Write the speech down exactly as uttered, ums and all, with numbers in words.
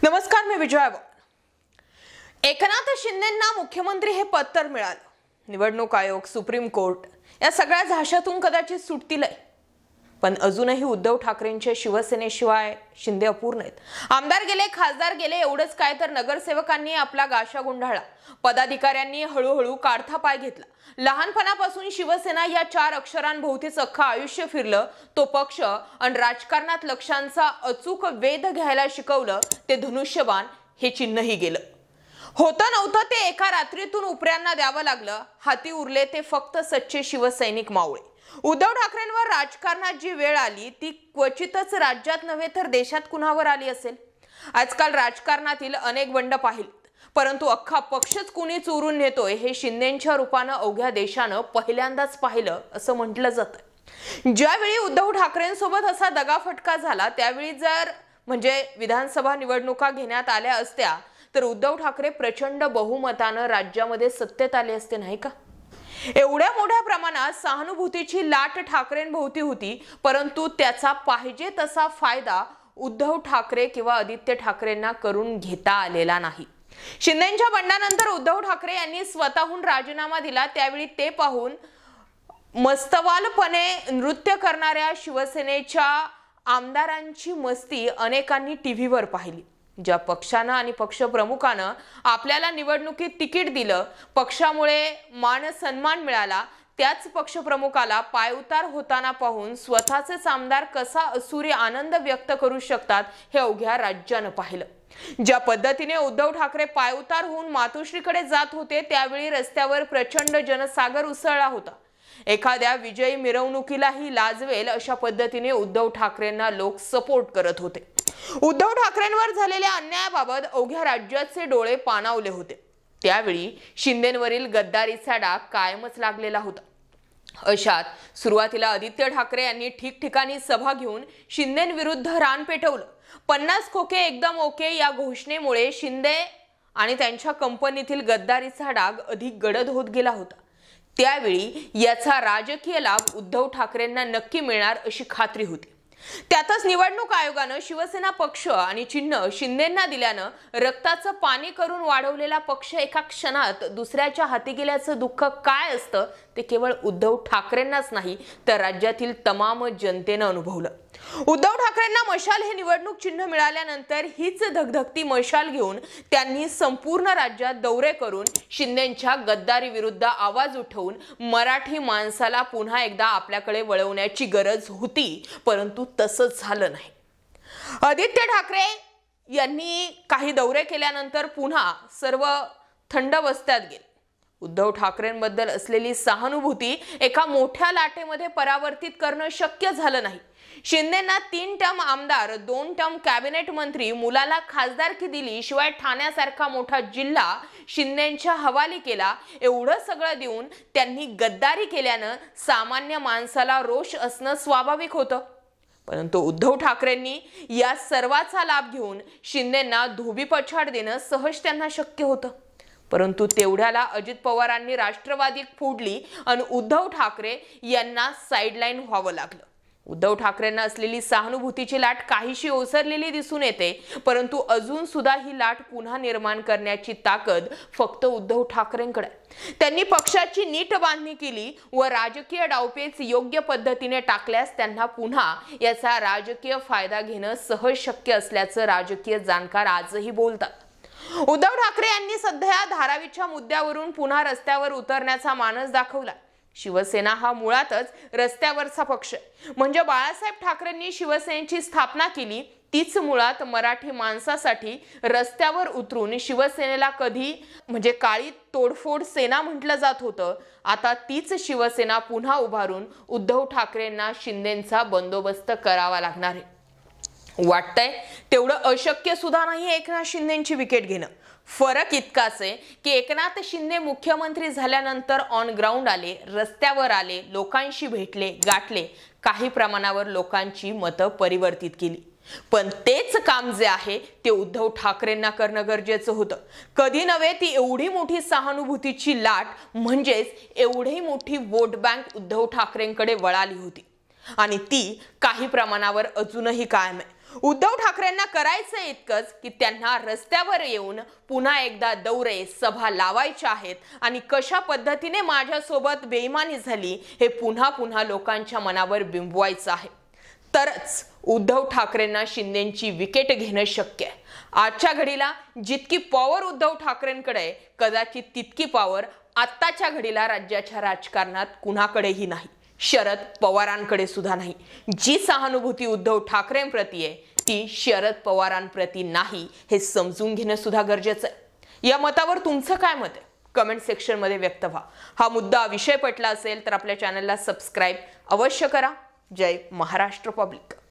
नमस्कार, मी विजया वाघ। एकनाथ शिंदेंना मुख्यमंत्री हे पद तर मिळालं, निवडणूक आयोग, सुप्रीम कोर्ट या सगळ्या झाशातून कदाचित सुटतील, पण अजूनही उद्धव ठाकरेंच्या शिवसेनेशिवाय शिंदे अपूर्ण आहेत। आमदार गेले, खासदार गेले, एवढंच काय तर नगरसेवकांनी आपला गाशा गुंडाळला, पदाधिकाऱ्यांनी हळूहळू काढता पाय घेतला। लहानपणापासून शिवसेना या चार अक्षरांभोवतीच अख्खं आयुष्य फिरलं। तो पक्ष आणि राजकारणात लक्षांचा अचूक वेध घ्यायला शिकवलं ते धनुष्यबाण हे चिन्हही गेलं। होतं नव्हतं ते एका रात्रीतून उपऱ्यांना द्यावं लागलं। हाती उरले ते फक्त सच्चे शिवसैनिक मावळे। उद्धव ठाकरेंवर राजकारणात जी वेळ आली ती क्वचितच राज्यात नव्हे तर देशात कुणावर आली असेल। आजकाल राजकारणातील अनेक बंड पाहिलेत, परंतु अख्खा पक्षच कुणी चोरून नेतोय हे शिंदेंच्या रूपानं अवघ्या देशानं पहिल्यांदाच पाहिलं असं म्हटलं जातं। ज्यावेळी उद्धव ठाकरेंसोबत असा दगाफटका झाला त्यावेळी जर म्हणजे विधानसभा निवडणुका घेण्यात आल्या असत्या तर उद्धव ठाकरे प्रचंड बहुमतानं राज्यामध्ये सत्तेत आले असते, नाही का? एवढ्या मोठ्या प्रमाणात सहानुभूतीची लाट ठाकरेंभोवती होती, परंतु त्याचा पाहिजे तसा फायदा उद्धव ठाकरे किंवा आदित्य ठाकरेंना करून घेता आलेला नाही। शिंदेंच्या बंडानंतर उद्धव ठाकरे यांनी स्वतःहून राजीनामा दिला। त्यावेळी ते पाहून मस्तवालपणे नृत्य करणाऱ्या शिवसेनेच्या आमदारांची मस्ती अनेकांनी टीव्हीवर पाहिली। ज्या पक्षानं आणि पक्षप्रमुखानं आपल्याला निवडणुकीत तिकीट दिलं, पक्षामुळे मान सन्मान मिळाला, त्याच पक्षप्रमुखाला पायउतार होताना पाहून स्वतःचेच आमदार कसा असुरी आनंद व्यक्त करू शकतात हे अवघ्या राज्यानं पाहिलं। ज्या पद्धतीने उद्धव ठाकरे पायउतार होऊन मातोश्रीकडे जात होते त्यावेळी रस्त्यावर प्रचंड जनसागर उसळला होता। एखाद्या विजयी मिरवणुकीलाही लाजवेल अशा पद्धतीने उद्धव ठाकरेंना लोक सपोर्ट करत होते। उद्धव ठाकरेंवर झालेल्या अन्यायाबाबत अवघ्या राज्याचे डोळे पाणावले होते। त्यावेळी शिंदेंवरील गद्दारीचा डाग कायमच लागलेला होता। अशात सुरुवातीला आदित्य ठाकरे यांनी ठिकठिकाणी सभा घेऊन शिंदेंविरुद्ध रान पेटवलं। पन्नास खोके एकदम ओके या घोषणेमुळे शिंदे आणि त्यांच्या कंपनीतील गद्दारीचा डाग अधिक गडद होत गेला होता। त्यावेळी याचा राजकीय लाभ उद्धव ठाकरेंना नक्की मिळणार अशी खात्री होती। त्यातच निवडणूक आयोगानं शिवसेना पक्ष आणि चिन्ह शिंदेंना दिल्यानं रक्ताचं पाणी करून वाढवलेला पक्ष एका क्षणात दुसऱ्याच्या हाती गेल्याचं दुःख काय असतं ते केवळ उद्धव ठाकरेंनाच नाही तर राज्यातील तमाम जनतेनं अनुभवलं। उद्धव ठाकरेंना मशाल हे निवडणूक चिन्ह मिळाल्यानंतर हीच धगधगती मशाल घेऊन त्यांनी संपूर्ण राज्यात दौरे करून शिंदेंच्या गद्दारी विरुद्ध आवाज उठवून मराठी माणसाला पुन्हा एकदा आपल्याकडे वळवण्याची गरज होती, परंतु तसंच झालं नाही। आदित्य ठाकरे यांनी काही दौरे केल्यानंतर पुन्हा सर्व थंड बस्त्यात गेले। उद्धव ठाकरेंबद्दल असलेली सहानुभूती एका मोठ्या लाटेमध्ये परावर्तित करणं शक्य झालं नाही। शिंदेंना तीन टर्म आमदार, दोन टर्म कॅबिनेट मंत्री, मुलाला खासदारकी दिली, शिवाय ठाण्यासारखा मोठा जिल्हा शिंदेंच्या हवाली केला। एवढं सगळं देऊन त्यांनी गद्दारी केल्यानं सामान्य माणसाला रोष असणं स्वाभाविक होतं। परंतु उद्धव ठाकरेंनी या सर्वाचा लाभ घेऊन शिंदेंना धोबी पछाड देणं सहज त्यांना शक्य होतं। परंतु तेवढ्याला अजित पवारांनी राष्ट्रवादी फोडली आणि उद्धव ठाकरे यांना साइडलाईन व्हावं लागलं। उद्धव ठाकरेंना असलेली सहानुभूतीची लाट काहीशी ओसरलेली दिसून येते, परंतु अजून सुद्धा ही लाट पुन्हा निर्माण करण्याची ताकद फक्त उद्धव ठाकरेंकडे आहे। त्यांनी पक्षाची नीट बांधणी केली व राजकीय डावपेच योग्य पद्धतीने टाकल्यास त्यांना पुन्हा याचा राजकीय फायदा घेणं सहज शक्य असल्याचं राजकीय जाणकार आजही बोलतात। उद्धव ठाकरे यांनी सध्या धारावीच्या मुद्द्यावरून पुन्हा रस्त्यावर उतरण्याचा मानस दाखवला। शिवसेना हा मुळातच रस्त्यावरचा पक्ष आहे, म्हणजे बाळासाहेब ठाकरेंनी शिवसेनेची स्थापना केली तीच मुळात मराठी माणसासाठी रस्त्यावर उतरून शिवसेनेला कधी म्हणजे काळी तोडफोड सेना म्हटलं जात होतं, आता तीच शिवसेना पुन्हा उभारून उद्धव ठाकरेंना शिंदेंचा बंदोबस्त करावा लागणार आहे। वाटतंय तेवढं अशक्य सुद्धा नाही एकनाथ शिंदेंची विकेट घेणं। फरक इतकाच आहे की एकनाथ शिंदे मुख्यमंत्री झाल्यानंतर ऑन ग्राउंड आले, रस्त्यावर आले, लोकांशी भेटले, गाठले, काही प्रमाणावर लोकांची मतं परिवर्तित केली। पण तेच काम जे आहे ते उद्धव ठाकरेंना करणं गरजेचं होतं। कधी नव्हे ती एवढी मोठी सहानुभूतीची लाट म्हणजेच एवढी मोठी वोट बँक उद्धव ठाकरेंकडे वळाली होती आणि ती काही प्रमाणावर अजूनही कायम आहे। उद्धव ठाकरेंना करायचं इतकंच की त्यांना रस्त्यावर येऊन पुन्हा एकदा दौरे सभा लावायच्या आहेत आणि कशा पद्धतीने माझ्यासोबत बेईमानी झाली हे पुन्हा पुन्हा लोकांच्या मनावर बिंबवायचं आहे. तरच उद्धव ठाकरेंना शिंदेची विकेट घेणं शक्य आहे. आजच्या घडीला जितकी पॉवर उद्धव ठाकरेंकडे कदाचित तितकी पॉवर आत्ताच्या घडीला राज्याच्या राजकारणात कुणाकडेही नाही. शरद पवारांकडे सुद्धा नाही. जी सहानुभूती उद्धव ठाकरेंप्रती आहे ती शरद पवारांप्रती नाही हे समजून घेणं सुद्धा गरजेचं आहे. या मतावर तुमचं काय मत आहे? कमेंट सेक्शन मध्ये व्यक्त व्हा. हा मुद्दा विषय पटला असेल तर आपल्या चॅनलला सबस्क्राईब अवश्य करा. जय महाराष्ट्र पब्लिक.